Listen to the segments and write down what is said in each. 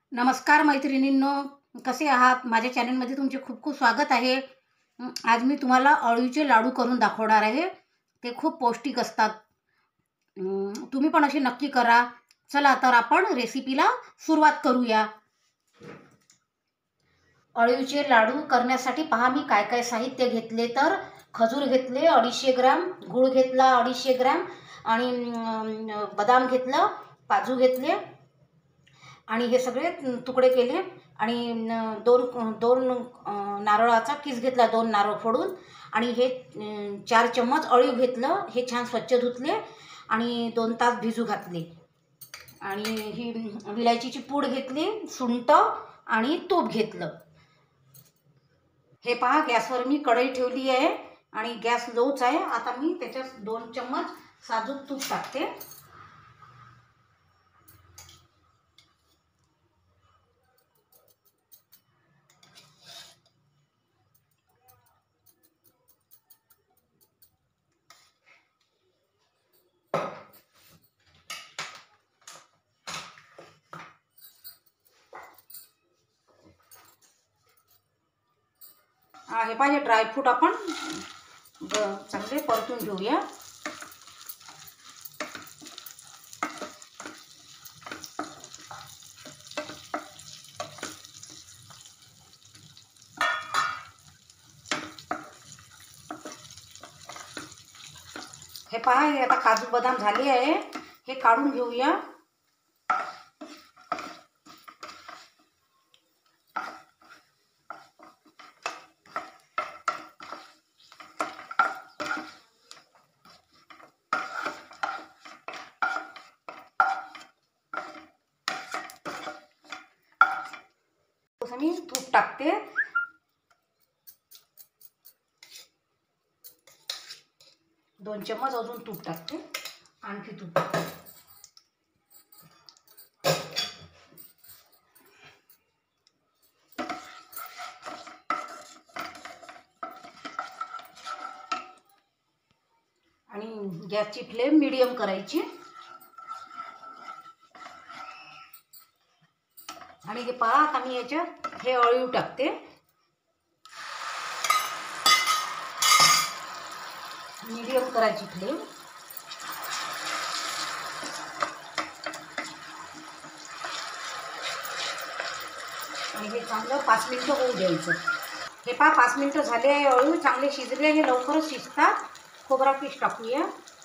नमस्कार मैत्रिणींनो, कसे आहात? माझ्या चॅनलमध्ये तुमचे खूप खूप स्वागत आहे. आज मी तुम्हाला अळूचे लाडू करून दाखवणार आहे. ते खूप पौष्टिक असतात. तुम्ही पण असे नक्की करा. चला तर आपण रेसिपीला सुरुवात करूया. अळूचे लाडू करण्यासाठी पहा मी काय काय साहित्य घेतले. तर खजूर घेतले 250 ग्राम, गूळ घेतला 250 ग्राम आणि बदाम घेतलं, काजू घेतले आणि हे सगळे तुकडे केले आणि दोन दोन नारळाचा किस घेतला, 2 नारळ फोडून आणि हे 4 चम्मच अळीव घेतलं. हे छान स्वच्छ धुतले आणि 2 तास भिजू घातले आणि ही विलायचीची पूड घेतली, सुंठ आणि तूप घेतलं. हे पहा गॅसवर मी कढई ठेवली आहे आणि गॅस लोच आहे. आता मी त्याच्यात 2 चम्मच साजूक तूप टाकते. हे पाहिजे ड्रायफ्रूट आपण चांगले परतून घेऊया. हे पहा हे आता काजू बदाम झाले आहे. हे काढून घेऊया. मी तूप टाकते. दोन चम्मच अजून तूप टाकते. आणखी तूप टाकते. आणि गॅसची फ्लेम मीडियम करायची. आणि हे पहा आता मी याच्यात हे अळीव टाकते. मीडियम करायची फ्लेम. आणि हे चांगलं 5 मिनिटं होऊ द्यायचं. हे पहा 5 मिनिटं झाले आहे. अळीव चांगले शिजले. हे लवकरच शिजतात. खोबरा किस टाकूया.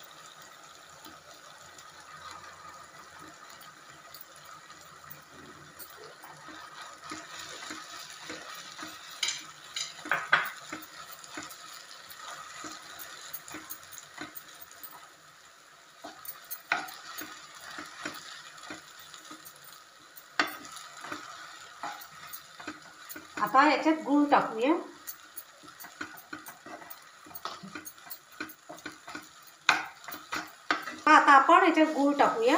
आता याच्यात गूळ टाकूया. आता आपण याच्यात गूळ टाकूया.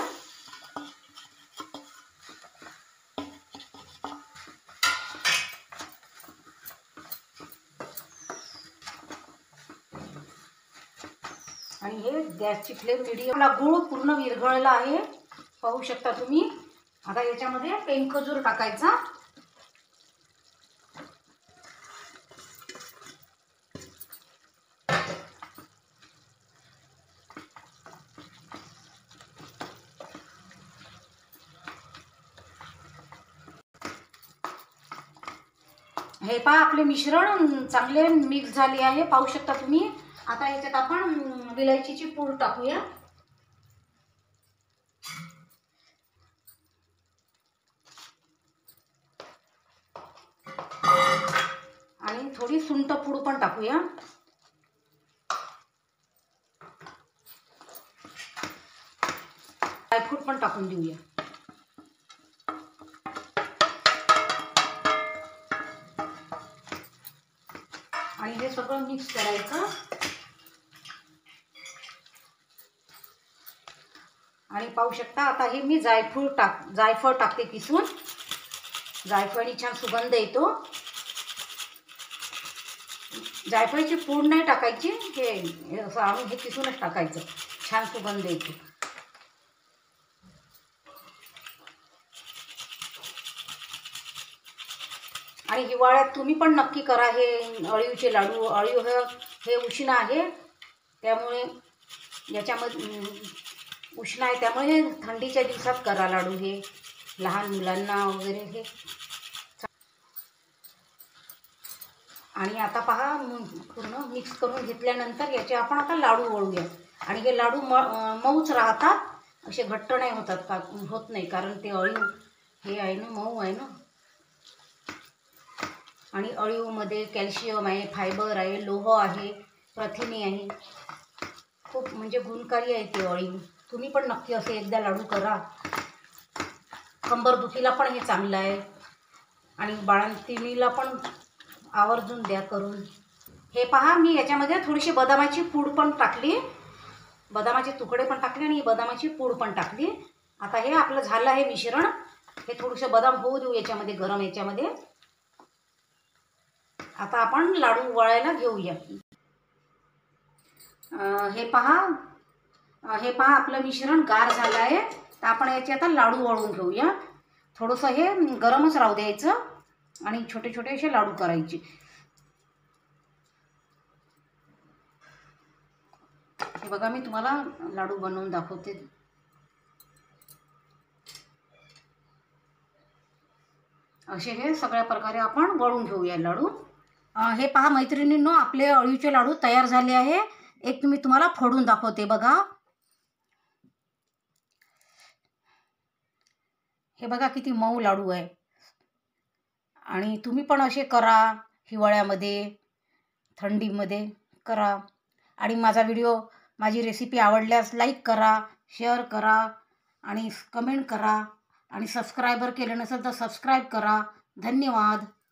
आणि हे गॅसची फ्लेम मीडियम. गूळ पूर्ण विरघळला आहे, पाहू शकता तुम्ही. आता याच्यामध्ये पेनखजूर टाकायचा. हे पहा आपले मिश्रण चांगले मिक्स झाले आहे, पाहू शकता तुम्ही. आता याच्यात आपण विलायचीची पूड टाकूया. आणि थोडी सुंठ पूड पण टाकूया. ड्रायफ्रूट पण टाकून देऊया. आणि हे सगळं मिक्स करायचं. आणि पाहू शकता आता हे मी जायफळ टाकते किसून. जायफळाने छान सुगंध येतो. जायफळाची पूड नाही टाकायची. हे असं आम्ही हे किसूनच टाकायचं. छान सुगंध येतो. आणि हिवाळ्यात तुम्ही पण नक्की करा हे अळीवचे लाडू. अळीव हे उष्ण आहे, त्यामुळे याच्यामध्ये उष्ण आहे, त्यामुळे थंडीच्या दिवसात करा लाडू हे लहान मुलांना वगैरे हे. आणि आता पहा पूर्ण मिक्स करून घेतल्यानंतर याचे आपण आता लाडू वळूया. आणि हे लाडू मऊच राहतात, असे घट्ट नाही होत नाही, कारण ते अळीव हे आहे ना, मऊ आहे ना. आणि अळीवमध्ये कॅल्शियम आहे, फायबर आहे, लोह आहे, प्रथिने आहे, खूप म्हणजे गुणकारी आहे ते अळीव. तुम्ही पण नक्की असे एकदा लाडू करा. कंबरदुखीला पण हे चांगलं आहे आणि बाळंतिणीला पण आवर्जून द्या करून. हे पहा, मी याच्यामध्ये थोडीशी बदामाची पूड पण टाकली, बदामाचे तुकडे पण टाकले आणि बदामाची पूड पण टाकली. आता हे आपलं झालं आहे मिश्रण. हे थोडंसं बदाम होऊ देऊ याच्यामध्ये, गरम याच्यामध्ये. आता आपण लाडू वळायला घेऊया. हे पहा आपलं मिश्रण गार झालं आहे. तर आपण याचे आता लाडू वळून घेऊया. थोडंसं हे गरमच राहू द्यायचं आणि छोटे छोटे असे लाडू करायचे. हे बघा, मी तुम्हाला लाडू बनवून दाखवते. असे हे सगळ्या प्रकारे आपण वळून घेऊया लाडू. हे पहा मैत्रिणींनो, आपले अळीवचे लाडू तयार झाले आहे. एक मी तुम्हाला फोडून दाखवते बघा. हे बघा किती मऊ लाडू आहे. आणि तुम्ही पण असे करा, हिवाळ्यामध्ये थंडीमध्ये करा. आणि माझी रेसिपी आवडल्यास लाईक करा, शेअर करा आणि कमेंट करा. आणि सबस्क्रायबर केले नसेल तर सबस्क्राईब करा. धन्यवाद.